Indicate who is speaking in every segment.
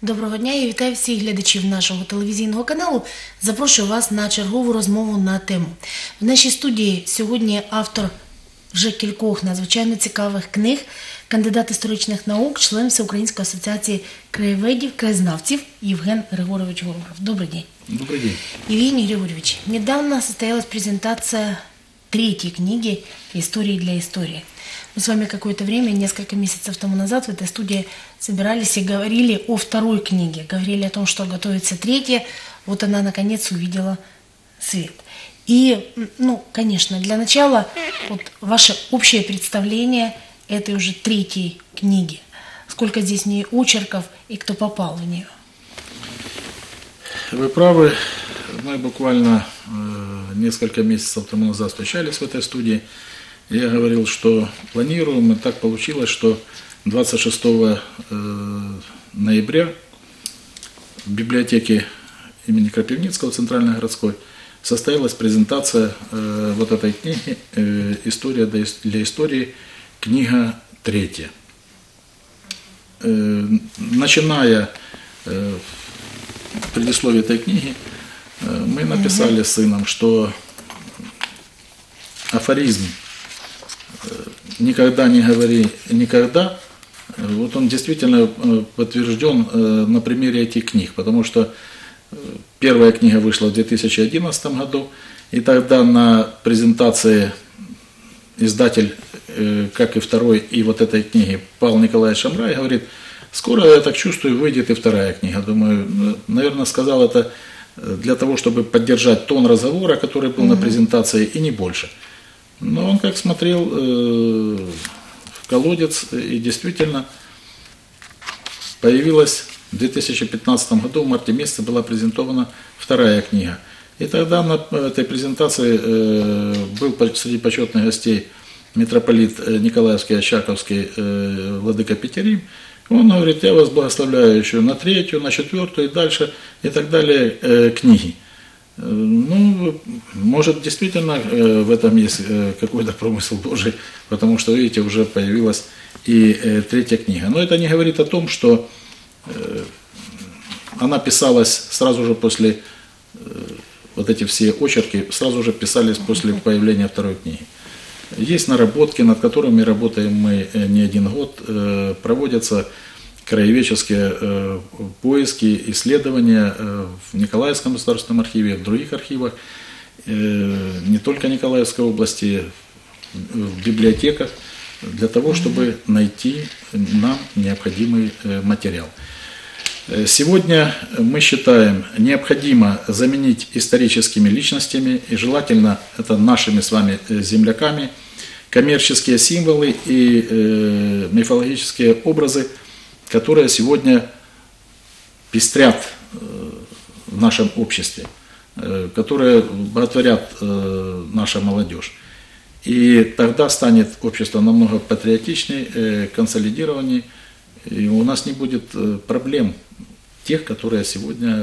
Speaker 1: Доброго дня, я вітаю всіх глядачів нашого телевізійного каналу. Запрошую вас на чергову розмову на тему. В нашій студії сьогодні автор вже кількох надзвичайно цікавих книг, кандидат історичних наук, член Всеукраїнської асоціації краєведів, краєзнавців Евген Григорович Горгоров. Добрый день.
Speaker 2: Добрый день.
Speaker 1: Евгений Григорьевич, недавно состоялась презентация третьей книги «Истории для истории». Мы с вами какое-то время, несколько месяцев тому назад в этой студии собирались и говорили о второй книге. Говорили о том, что готовится третья. Вот она, наконец, увидела свет. И, конечно, для начала вот ваше общее представление этой уже третьей книги. Сколько здесь в ней очерков и кто попал в нее?
Speaker 2: Вы правы. Мы буквально несколько месяцев тому назад встречались в этой студии. Я говорил, что планируем, и так получилось, что 26 ноября в библиотеке имени Крапивницкого, Центральной городской, состоялась презентация вот этой книги «История для истории», книга третья. Начиная предисловие этой книги, мы написали с сыном, что афоризм «никогда не говори никогда», вот он действительно подтвержден на примере этих книг, потому что первая книга вышла в 2011 году, и тогда на презентации издатель, как и второй, и вот этой книги, Павел Николаевич Шамрай, говорит: скоро, я так чувствую, выйдет и вторая книга. Думаю, наверное, сказал это для того, чтобы поддержать тон разговора, который был на презентации, и не больше. Но он как смотрел в колодец, и действительно появилась в 2015 году, в марте месяце была презентована вторая книга. И тогда на этой презентации был среди почетных гостей митрополит Николаевский, Очаковский, владыка Петерим. Он говорит: я вас благословляю еще на третью, на четвертую и дальше, и так далее книги. Ну, может, действительно в этом есть какой-то промысел Божий, потому что, видите, уже появилась и третья книга. Но это не говорит о том, что она писалась сразу же после, вот эти все очерки сразу же писались после появления второй книги. Есть наработки, над которыми работаем мы не один год, проводятся краеведческие поиски, исследования в Николаевском государственном архиве, в других архивах, не только Николаевской области, в библиотеках, для того, чтобы найти нам необходимый материал. Сегодня мы считаем необходимо заменить историческими личностями, и желательно это нашими с вами земляками, коммерческие символы и мифологические образы, которые сегодня пестрят в нашем обществе, которые боготворят наша молодежь. И тогда станет общество намного патриотичнее, консолидированнее, и у нас не будет проблем тех, которые сегодня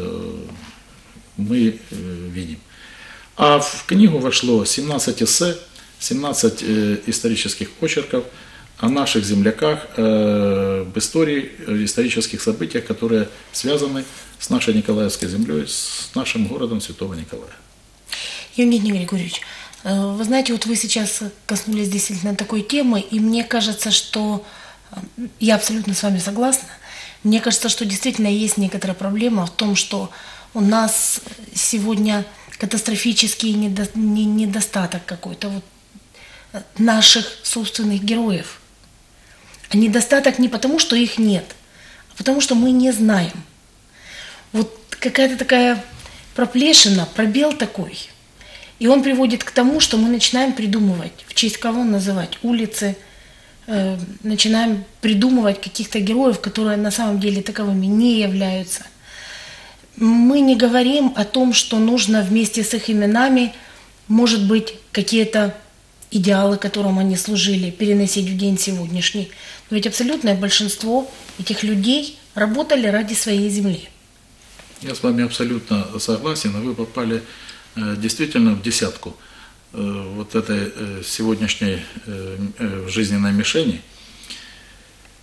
Speaker 2: мы видим. А в книгу вошло 17 эссе, 17 исторических очерков о наших земляках, об истории, исторических событиях, которые связаны с нашей Николаевской землей, с нашим городом Святого Николая.
Speaker 1: Евгений Григорьевич, вы знаете, вот вы сейчас коснулись действительно такой темы, и мне кажется, что я абсолютно с вами согласна. Мне кажется, что действительно есть некоторая проблема в том, что у нас сегодня катастрофический недостаток какой-то вот наших собственных героев. А недостаток не потому, что их нет, а потому, что мы не знаем. Вот какая-то такая проплешина, пробел такой. И он приводит к тому, что мы начинаем придумывать, в честь кого называть улицы, начинаем придумывать каких-то героев, которые на самом деле таковыми не являются. Мы не говорим о том, что нужно вместе с их именами, может быть, какие-то идеалы, которым они служили, переносить в день сегодняшний. Но ведь абсолютное большинство этих людей работали ради своей земли.
Speaker 2: Я с вами абсолютно согласен, вы попали действительно в десятку вот этой сегодняшней жизненной мишени.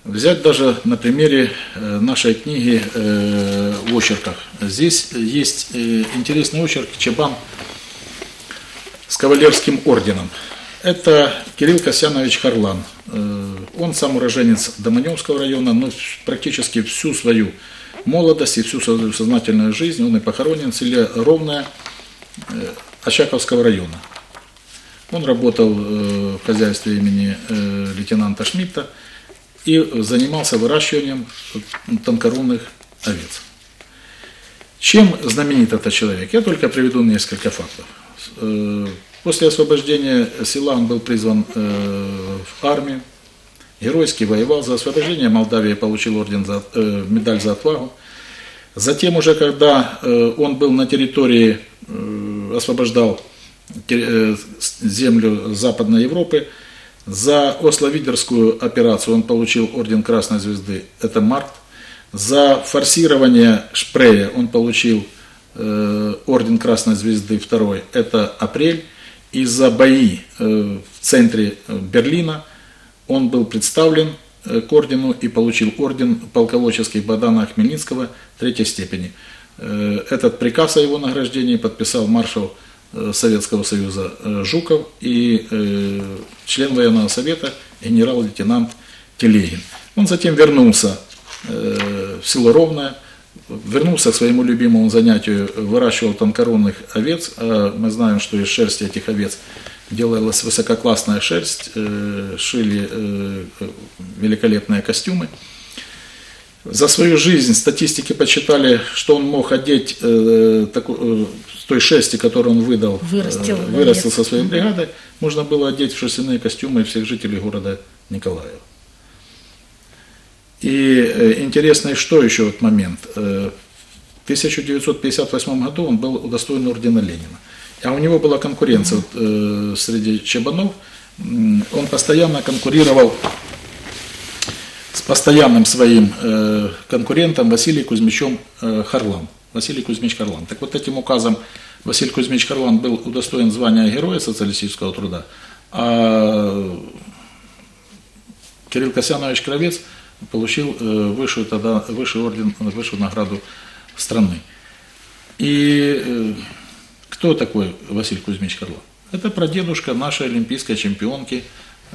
Speaker 2: Взять даже на примере нашей книги в очерках. Здесь есть интересный очерк «Чабан с кавалерским орденом». Это Кирилл Касьянович Харлан. Он сам уроженец Доманевского района, но практически всю свою молодость и всю свою сознательную жизнь он и похоронен в селе Ровное Очаковского района. Он работал в хозяйстве имени лейтенанта Шмидта и занимался выращиванием тонкорунных овец. Чем знаменит этот человек? Я только приведу несколько фактов. После освобождения села он был призван в армию, геройски воевал за освобождение Молдавии, получил орден медаль за отвагу. Затем уже, когда он был на территории, освобождал землю Западной Европы, за Осло-Видерскую операцию он получил орден Красной Звезды, это март. За форсирование Шпрея он получил орден Красной Звезды 2, это апрель. И за бои в центре Берлина он был представлен к ордену и получил орден полководческий Богдана Хмельницкого 3 степени. Этот приказ о его награждении подписал маршал Советского Союза Жуков и член военного совета генерал-лейтенант Телегин. Он затем вернулся в село Ровное, вернулся к своему любимому занятию, выращивал тонкорунных овец. Мы знаем, что из шерсти этих овец делалась высококлассная шерсть, шили великолепные костюмы. За свою жизнь статистики подсчитали, что он мог одеть с той шерсти, которую он вырастил со своей бригадой, можно было одеть в шерстяные костюмы всех жителей города Николаева. И интересно, что еще вот момент. В 1958 году он был удостоен ордена Ленина. А у него была конкуренция среди чабанов. Он постоянно конкурировал с постоянным своим конкурентом Василием Кузьмичем Харлан. Василий Кузьмич Харлан. Так вот этим указом Василий Кузьмич Харлан был удостоен звания Героя социалистического труда, а Кирилл Касьянович Кравец получил высший орден, высшую награду страны. И кто такой Василий Кузьмич Харлан? Это прадедушка нашей олимпийской чемпионки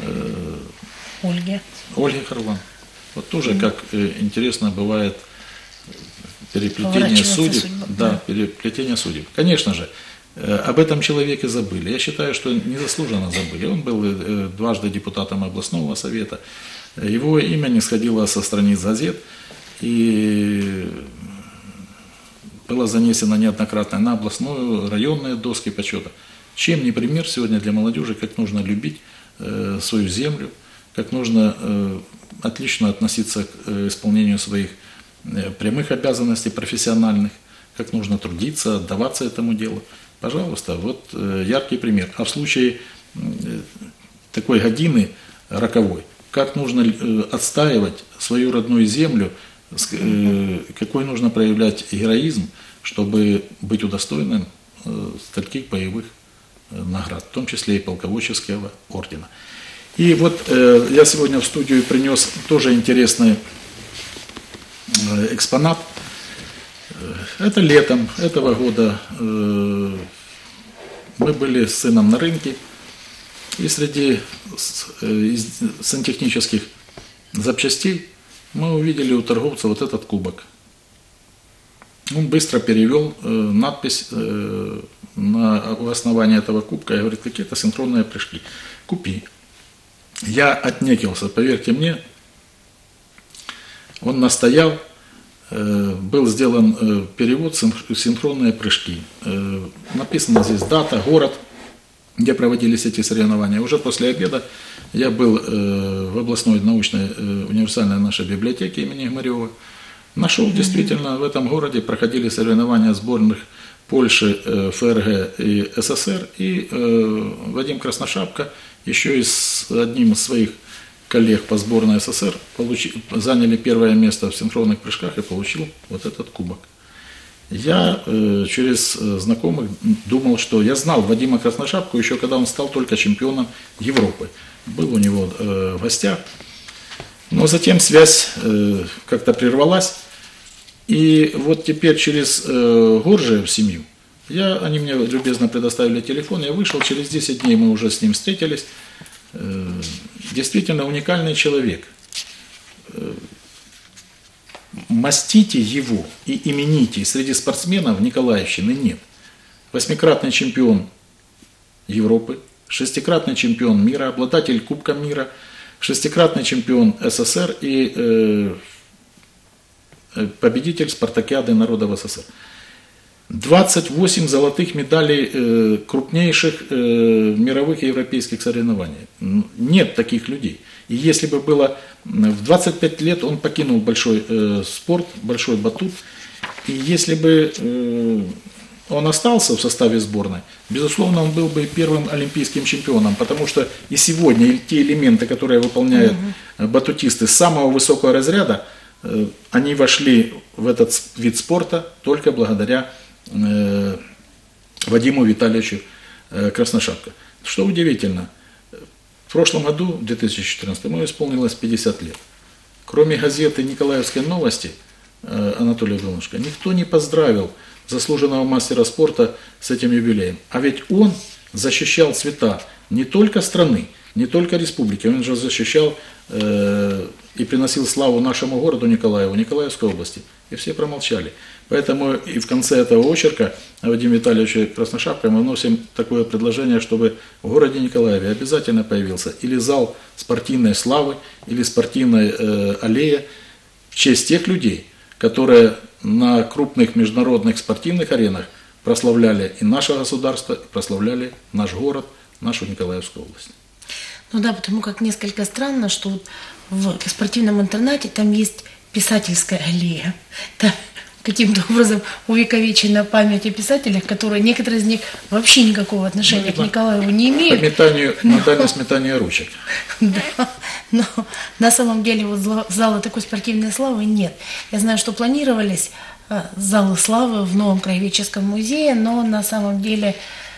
Speaker 2: Ольги Харлан. Вот тоже, как интересно бывает переплетение судеб. Да, переплетение судеб. Конечно же, об этом человеке забыли. Я считаю, что незаслуженно забыли. Он был дважды депутатом областного совета. Его имя не сходило со страниц газет и было занесено неоднократно на областную, районные доски почета. Чем не пример сегодня для молодежи, как нужно любить свою землю, как нужно отлично относиться к исполнению своих прямых обязанностей профессиональных, как нужно трудиться, отдаваться этому делу. Пожалуйста, вот яркий пример. А в случае такой годины роковой, как нужно отстаивать свою родную землю, какой нужно проявлять героизм, чтобы быть удостоенным стольких боевых наград, в том числе и полководческого ордена. И вот я сегодня в студию принес тоже интересный экспонат. Это летом этого года мы были с сыном на рынке, и среди сантехнических запчастей мы увидели у торговца вот этот кубок. Он быстро перевел надпись на основании этого кубка и говорит, какие-то синхронные прыжки. Купи. Я отнекился, поверьте мне, он настоял, был сделан перевод «Синхронные прыжки». Написана здесь дата, город, где проводились эти соревнования. Уже после обеда я был в областной научной универсальной нашей библиотеке имени Гмарева. Нашел, действительно, в этом городе проходили соревнования сборных Польши, ФРГ и СССР. И Вадим Красношапка еще и с одним из своих коллег по сборной СССР заняли первое место в синхронных прыжках и получил вот этот кубок. Я через знакомых думал, что я знал Вадима Красношапку еще когда он стал только чемпионом Европы. Был у него в гостях. Но затем связь как-то прервалась. И вот теперь через Горжиев семью, они мне любезно предоставили телефон, я вышел, через 10 дней мы уже с ним встретились. Действительно уникальный человек. Мастите его и имените среди спортсменов Николаевщины нет. 8-кратный чемпион Европы, 6-кратный чемпион мира, обладатель Кубка мира, 6-кратный чемпион СССР и победитель спартакиады народов СССР. 28 золотых медалей крупнейших мировых и европейских соревнований. Нет таких людей. И если бы было в 25 лет, он покинул большой спорт, большой батут. И если бы он остался в составе сборной, безусловно, он был бы первым олимпийским чемпионом, потому что и сегодня те элементы, которые выполняют батутисты самого высокого разряда, они вошли в этот вид спорта только благодаря Вадиму Витальевичу Красношапко. Что удивительно, в прошлом году, в 2014, ему исполнилось 50 лет. Кроме газеты «Николаевской новости» Анатолия Донышко, никто не поздравил заслуженного мастера спорта с этим юбилеем. А ведь он защищал цвета не только страны, не только республики, он же защищал и приносил славу нашему городу Николаеву, Николаевской области. И все промолчали. Поэтому и в конце этого очерка Вадима Витальевича Красношапко мы вносим такое предложение, чтобы в городе Николаеве обязательно появился или зал спортивной славы, или спортивная аллея в честь тех людей, которые на крупных международных спортивных аренах прославляли и наше государство, и прославляли наш город, нашу Николаевскую область.
Speaker 1: Ну да, потому как несколько странно, что вот в спортивном интернате там есть писательская аллея. Там каким-то образом увековечена память о писателях, которые некоторые из них вообще никакого отношения к Николаеву не имеют.
Speaker 2: По метанию, на дальность метания ручек.
Speaker 1: Да, но на самом деле вот зала такой спортивной славы нет. Я знаю, что планировались залы славы в Новом краеведческом музее, но на самом деле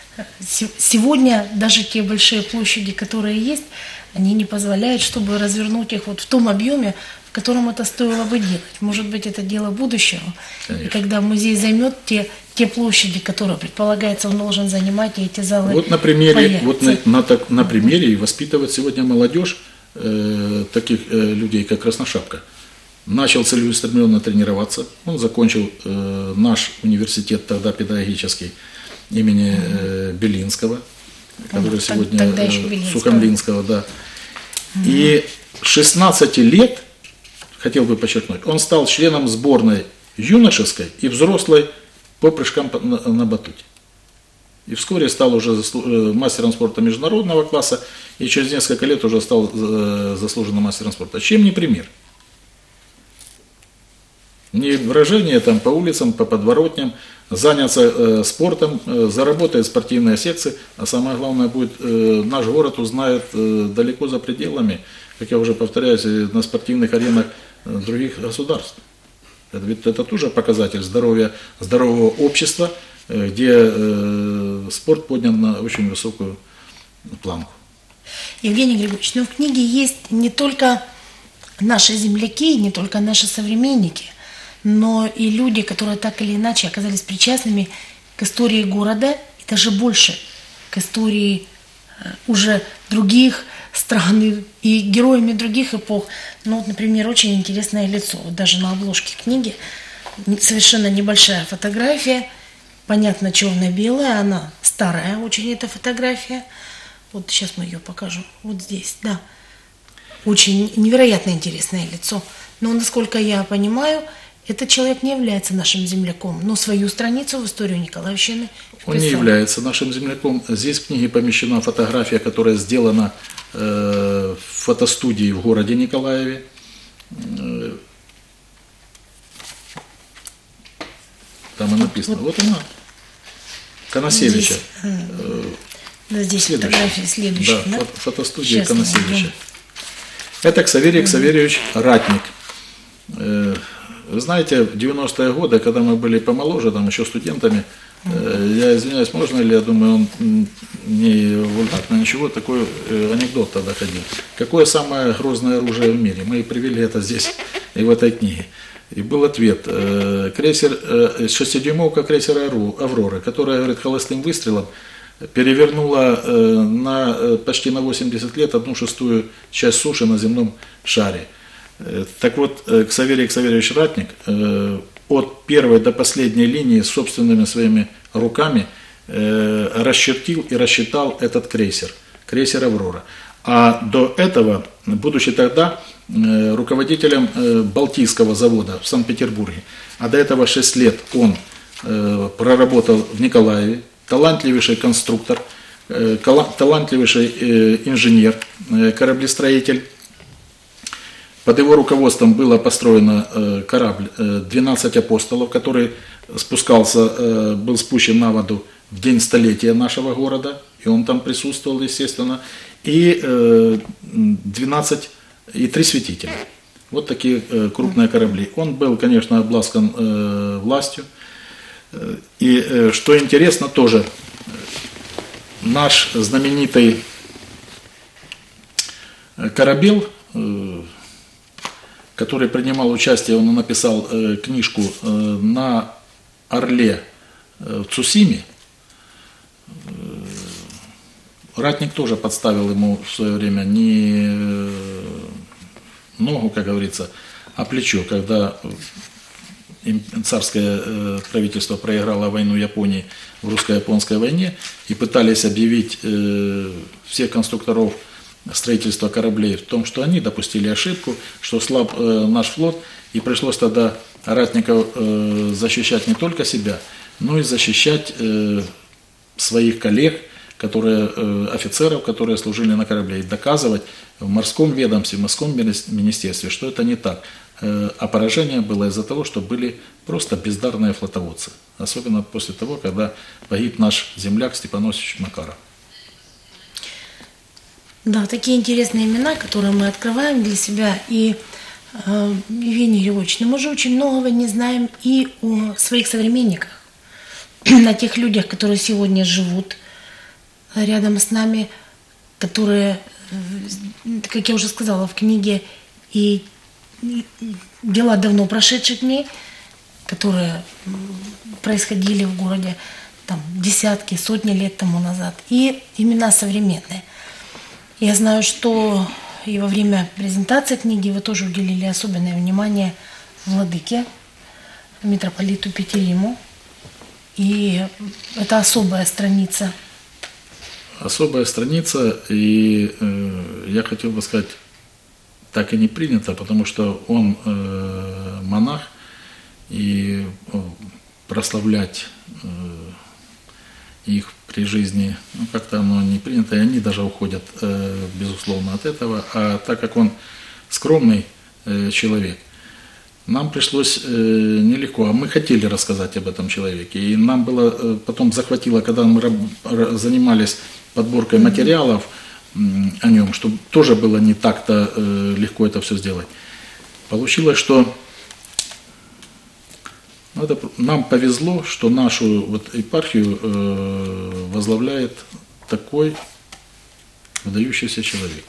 Speaker 1: сегодня даже те большие площади, которые есть, они не позволяют, чтобы развернуть их вот в том объеме, в котором это стоило бы делать. Может быть, это дело будущего. Конечно. И когда музей займет те площади, которые предполагается, он должен занимать, и эти залы.
Speaker 2: Вот на примере, на примере и воспитывать сегодня молодежь таких людей, как Красношапко. Начал целеустремленно тренироваться. Он закончил наш университет, тогда педагогический, имени Белинского, который сегодня Сухомлинского, да. И 16 лет, хотел бы подчеркнуть, он стал членом сборной юношеской и взрослой по прыжкам на батуте. И вскоре стал уже мастером спорта международного класса, и через несколько лет уже стал заслуженным мастером спорта. Чем не пример? Не выражение там по улицам, по подворотням, заняться спортом, заработает спортивные секции, а самое главное будет, наш город узнает далеко за пределами, как я уже повторяюсь, на спортивных аренах других государств. Ведь это тоже показатель здорового общества, где спорт поднят на очень высокую планку.
Speaker 1: Евгений Григорьевич, но в книге есть не только наши земляки, не только наши современники, но и люди, которые так или иначе оказались причастными к истории города, и даже больше к истории уже других стран и героями других эпох. Ну, вот, например, очень интересное лицо. Вот даже на обложке книги совершенно небольшая фотография, понятно, черно-белая, она старая очень, эта фотография. Вот сейчас мы ее покажем. Вот здесь, да. Очень невероятно интересное лицо. Но, насколько я понимаю, этот человек не является нашим земляком, но свою страницу в историю Николаевщины вписал.
Speaker 2: Он не является нашим земляком. Здесь в книге помещена фотография, которая сделана в фотостудии в городе Николаеве. Там и написано. Вот она. Коносевича.
Speaker 1: Здесь фотография следующая.
Speaker 2: Да, фотостудия Коносевича. Это Ксаверий Ксаверьевич Ратник. Вы знаете, в 90-е годы, когда мы были помоложе, там еще студентами, Я извиняюсь, можно ли, я думаю, он не вульгарно, ничего, такой анекдот тогда ходил. Какое самое грозное оружие в мире? Мы привели это здесь и в этой книге. И был ответ. Крейсер, 6-дюймовка крейсера «Аврора», которая, говорит, холостым выстрелом перевернула почти на 80 лет 1/6 часть суши на земном шаре. Так вот, Ксаверий Ксаверьевич Ратник от первой до последней линии собственными своими руками расчертил и рассчитал этот крейсер «Аврора». А до этого, будучи тогда руководителем Балтийского завода в Санкт-Петербурге, а до этого 6 лет он проработал в Николаеве, талантливейший конструктор, талантливейший инженер, кораблестроитель. Под его руководством было построено корабль «12 апостолов», который был спущен на воду в день столетия нашего города, и он там присутствовал, естественно, и 3 святителя. Вот такие крупные корабли. Он был, конечно, обласкан властью. И что интересно тоже, наш знаменитый Корабел, который принимал участие, он написал книжку на Орле в Цусиме. Ратник тоже подставил ему в свое время не ногу, как говорится, а плечо, когда царское правительство проиграло войну Японии в русско-японской войне и пытались объявить всех конструкторов строительства кораблей в том, что они допустили ошибку, что слаб наш флот, и пришлось тогда ратников защищать не только себя, но и защищать своих коллег, офицеров, которые служили на корабле, и доказывать в морском ведомстве, в морском министерстве, что это не так. А поражение было из-за того, что были просто бездарные флотоводцы. Особенно после того, когда погиб наш земляк Степан Осипович Макаров.
Speaker 1: Да, такие интересные имена, которые мы открываем для себя. И, Евгений Григорьевич, мы же очень многого не знаем и о своих современниках, о тех людях, которые сегодня живут рядом с нами, которые, как я уже сказала в книге, и дела давно прошедших дней, которые происходили в городе там, десятки, сотни лет тому назад, и имена современные. Я знаю, что и во время презентации книги вы тоже уделили особенное внимание владыке, митрополиту Петериму, и это особая страница.
Speaker 2: Особая страница, и я хотел бы сказать, так и не принято, потому что он монах, и прославлять их при жизни, как-то оно не принято, и они даже уходят, безусловно, от этого. А так как он скромный человек, нам пришлось нелегко, а мы хотели рассказать об этом человеке, и нам было, потом захватило, когда мы занимались подборкой материалов о нем, что тоже было не так-то легко это все сделать. Получилось, что нам повезло, что нашу епархию возглавляет такой выдающийся человек.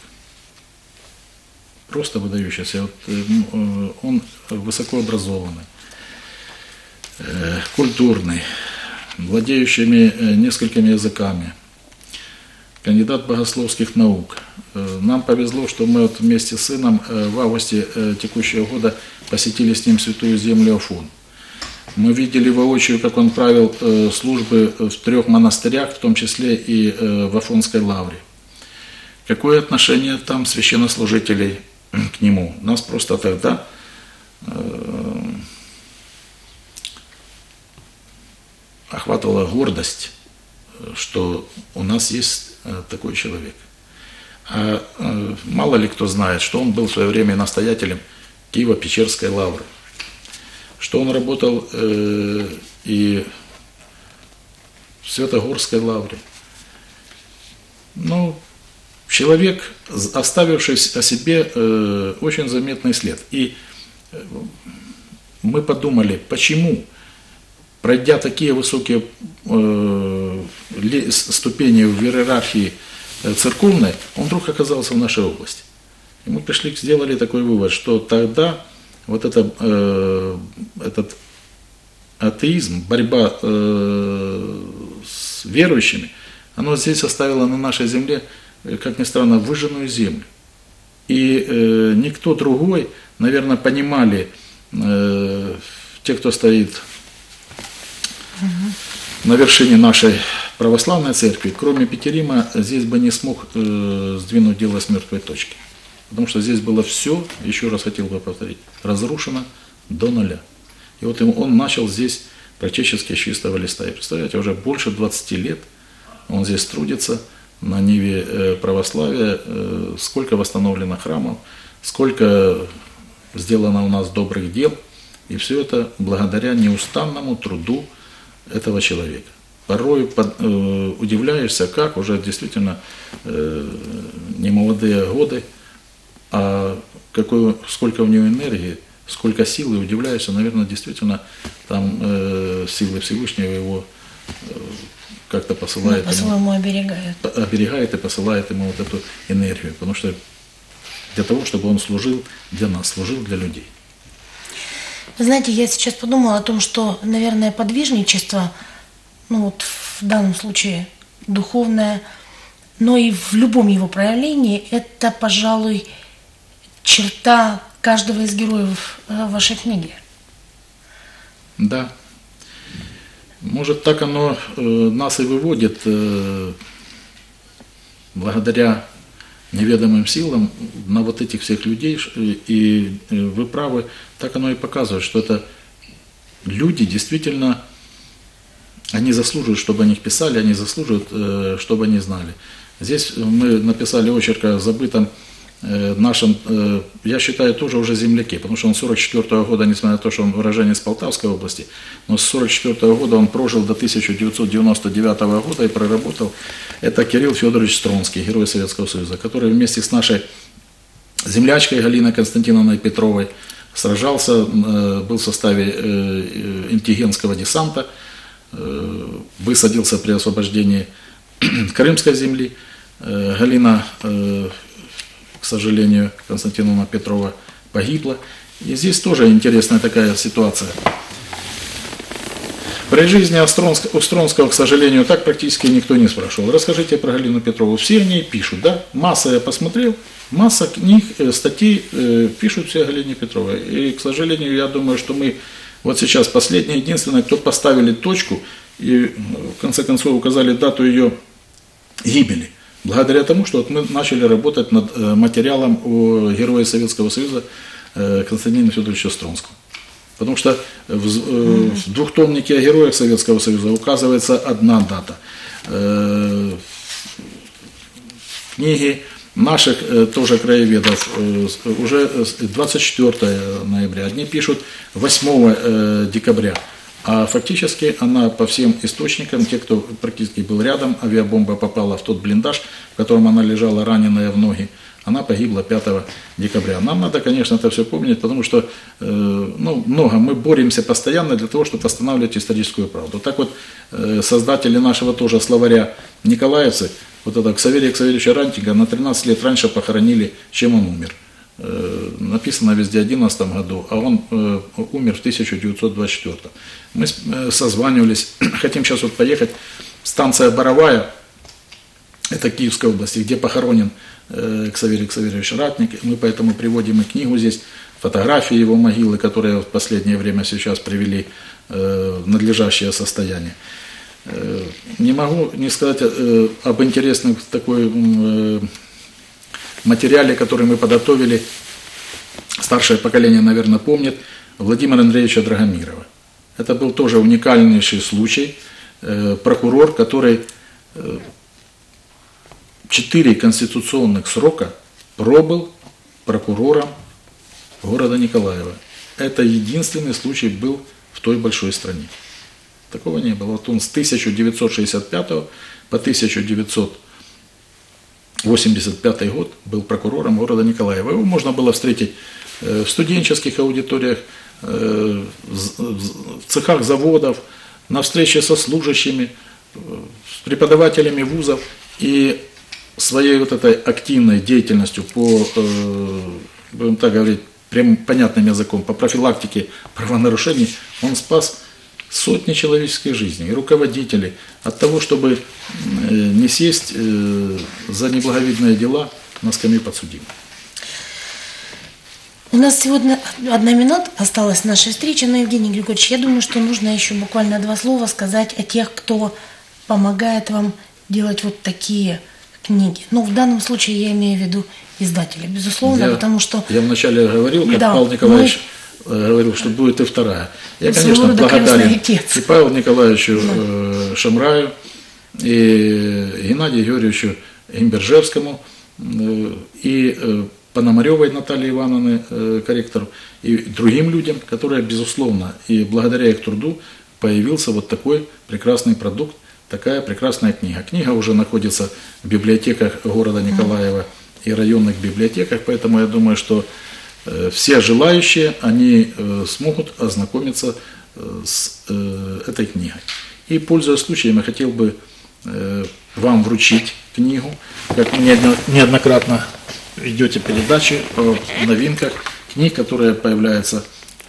Speaker 2: Просто выдающийся. Он высокообразованный, культурный, владеющими несколькими языками, кандидат богословских наук. Нам повезло, что мы вместе с сыном в августе текущего года посетили с ним святую землю Афон. Мы видели воочию, как он правил службы в 3 монастырях, в том числе и в Афонской лавре. Какое отношение там священнослужителей к нему? Нас просто тогда охватывала гордость, что у нас есть такой человек. А мало ли кто знает, что он был в свое время настоятелем Киево-Печерской лавры, что он работал и в Святогорской лавре. Ну, человек, оставивший о себе очень заметный след. И мы подумали, почему пройдя такие высокие ступени в иерархии церковной, он вдруг оказался в нашей области. И мы сделали такой вывод, что тогда вот этот атеизм, борьба с верующими, оно здесь оставило на нашей земле, как ни странно, выжженную землю. И никто другой, наверное, понимали, те, кто стоит на вершине нашей православной церкви, кроме Петерима, здесь бы не смог сдвинуть дело с мертвой точки. Потому что здесь было все, еще раз хотел бы повторить, разрушено до нуля. И вот он начал здесь практически с чистого листа. И представляете, уже больше 20 лет он здесь трудится на ниве православия, сколько восстановлено храмов, сколько сделано у нас добрых дел. И все это благодаря неустанному труду этого человека. Порой удивляешься, как уже действительно не молодые годы, а сколько в него энергии, сколько сил, и удивляешься, наверное, действительно там силы Всевышнего его как-то посылает.
Speaker 1: По-своему оберегает.
Speaker 2: Оберегает и посылает ему вот эту энергию, потому что для того, чтобы он служил для нас, служил для людей.
Speaker 1: Вы знаете, я сейчас подумала о том, что, наверное, подвижничество, ну вот в данном случае духовное, но и в любом его проявлении, это, пожалуй, черта каждого из героев вашей книги.
Speaker 2: Да. Может, так оно нас и выводит благодаря неведомым силам на вот этих всех людей, и вы правы, так оно и показывает, что это люди действительно, они заслуживают, чтобы о них писали, они заслуживают, чтобы они знали. Здесь мы написали очерк о забытом нашем, я считаю, тоже уже земляке, потому что он с 1944 года, несмотря на то, что он уроженец Полтавской области, но с 1944 года он прожил до 1999 года и проработал. Это Кирилл Федорович Стронский, герой Советского Союза, который вместе с нашей землячкой Галиной Константиновной Петровой сражался, был в составе интеллигентского десанта, высадился при освобождении Крымской земли. Галина, к сожалению, Константиновна Петрова погибла. И здесь тоже интересная такая ситуация. При жизни у Стронского, к сожалению, так практически никто не спрашивал. Расскажите про Галину Петрову. Все о ней пишут, да? Масса, я посмотрел, масса книг, статей пишут все о Галине Петровой. И, к сожалению, я думаю, что мы вот сейчас последние, единственные, кто поставили точку и, в конце концов, указали дату ее гибели. Благодаря тому, что вот мы начали работать над материалом о герое Советского Союза Константина Федоровича Стронского. Потому что в двухтомнике о героях Советского Союза указывается одна дата. В книге наших тоже краеведов уже 24 ноября. Одни пишут 8 декабря. А фактически она по всем источникам, те, кто практически был рядом, авиабомба попала в тот блиндаж, в котором она лежала раненая в ноги, она погибла 5 декабря. Нам надо, конечно, это все помнить, потому что мы боремся постоянно для того, чтобы восстанавливать историческую правду. Так вот, создатели нашего тоже словаря николаевцы, вот это Ксаверия Ксаверьевича Рантига на 13 лет раньше похоронили, чем он умер. Написано везде в 2011 году, а он умер в 1924. Мы созванивались, хотим сейчас вот поехать, станция Боровая, это Киевской области, где похоронен Ксаверий Ксаверьевич Ратник. Мы поэтому приводим и книгу здесь, фотографии его могилы, которые в последнее время сейчас привели в надлежащее состояние. Не могу не сказать об интересном такой материале, который мы подготовили, старшее поколение, наверное, помнит, Владимира Андреевича Драгомирова. Это был тоже уникальнейший случай. Прокурор, который 4 конституционных срока пробыл прокурором города Николаева. Это единственный случай был в той большой стране. Такого не было. Вот он с 1965 по 1985 год был прокурором города Николаева. Его можно было встретить в студенческих аудиториях, в цехах заводов, на встрече со служащими, с преподавателями вузов, и своей вот этой активной деятельностью по, будем так говорить, прям понятным языком, по профилактике правонарушений, он спас сотни человеческих жизней и руководителей от того, чтобы не сесть за неблаговидные дела на скамью подсудимых.
Speaker 1: У нас сегодня 1 минута осталась нашей встречи, но, Евгений Григорьевич, я думаю, что нужно еще буквально 2 слова сказать о тех, кто помогает вам делать вот такие книги. Ну, в данном случае я имею в виду издателя, безусловно, потому что...
Speaker 2: Я вначале говорил, как Павел Николаевич говорил, что будет и вторая. Я, конечно, благодарен и Павелу Николаевичу Шамраю, и Геннадию Георгиевичу Имбержевскому, и Пономаревой Наталье Ивановне, корректору, и другим людям, которые, безусловно, и благодаря их труду появился вот такой прекрасный продукт, такая прекрасная книга. Книга уже находится в библиотеках города Николаева и районных библиотеках, поэтому я думаю, что все желающие, они смогут ознакомиться с этой книгой. И, пользуясь случаем, я хотел бы вам вручить книгу, как неоднократно идете передачи о новинках книг, которые появляются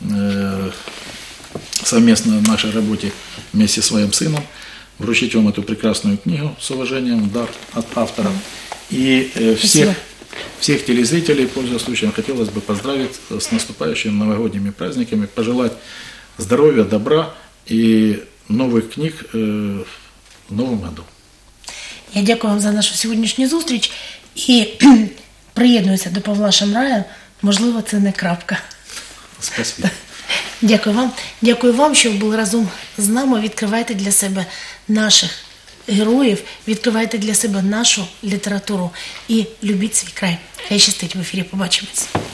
Speaker 2: совместно в нашей работе вместе с своим сыном. Вручить вам эту прекрасную книгу с уважением, дар от автора. И всех телезрителей, пользуясь случаем, хотелось бы поздравить с наступающими новогодними праздниками, пожелать здоровья, добра и новых книг в новом году.
Speaker 1: Я дякую вам за нашу сьогоднішню зустріч і приєднуюся до Павла Шамрая. Можливо, це не крапка.
Speaker 2: Спасибо.
Speaker 1: Дякую вам. Дякую вам, що були разом з нами. Відкривайте для себе наших героїв, відкривайте для себе нашу літературу і любіть свій край. Хай щастить, в ефірі побачимось.